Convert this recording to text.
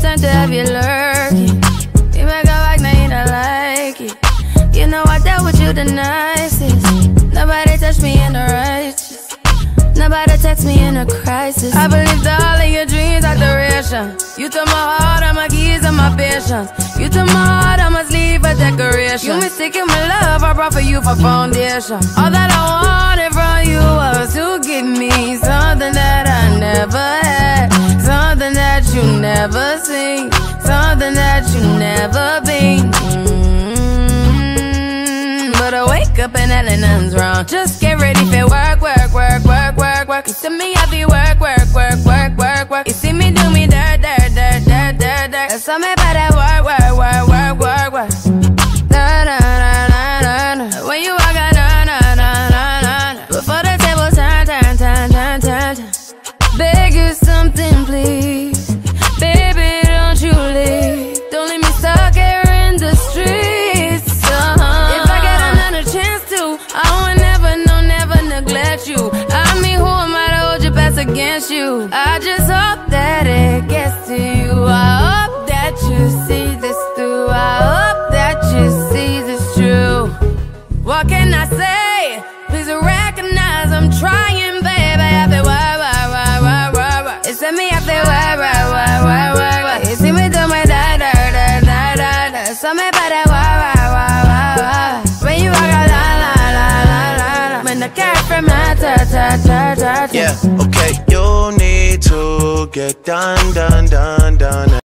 reason to have you lurking. You make a like, now you don't like it. You know I dealt with you the nicest. Nobody touched me in the righteous. Nobody text me in a crisis. I believed all of your dreams are duration. You took my heart, all my keys, and my patience. You took my heart, I must leave a decoration. You mistaken my love, I brought for you for foundation. All that I wanted from you was to give me something that I never had, something that you never seen, something that you never been. But I wake up and nothing's wrong. Just get ready for work, work, work, work, work, work. You see me, I be work, work, work, work, work, work. You see me do me dirt, dirt, dirt, dirt, dirt, dirt. That's something about that work, work, work, work, work, work. Na na na na na na. When you walk out, na na na na na. Before the table turn, turn, turn, turn, turn, turn. Beg you something, please. Baby, don't you leave. Don't leave me stuck here in the streets. I would never, no, never neglect you. I mean, who am I to hold your best against you? I just hope that it gets to you. I hope that you see this through. I hope that you see this true. What can I say? Please recognize I'm trying, baby. I feel why. It's me, I feel why. You see me do my da. So me by that why. When you walk out, yeah, okay, you need to get done.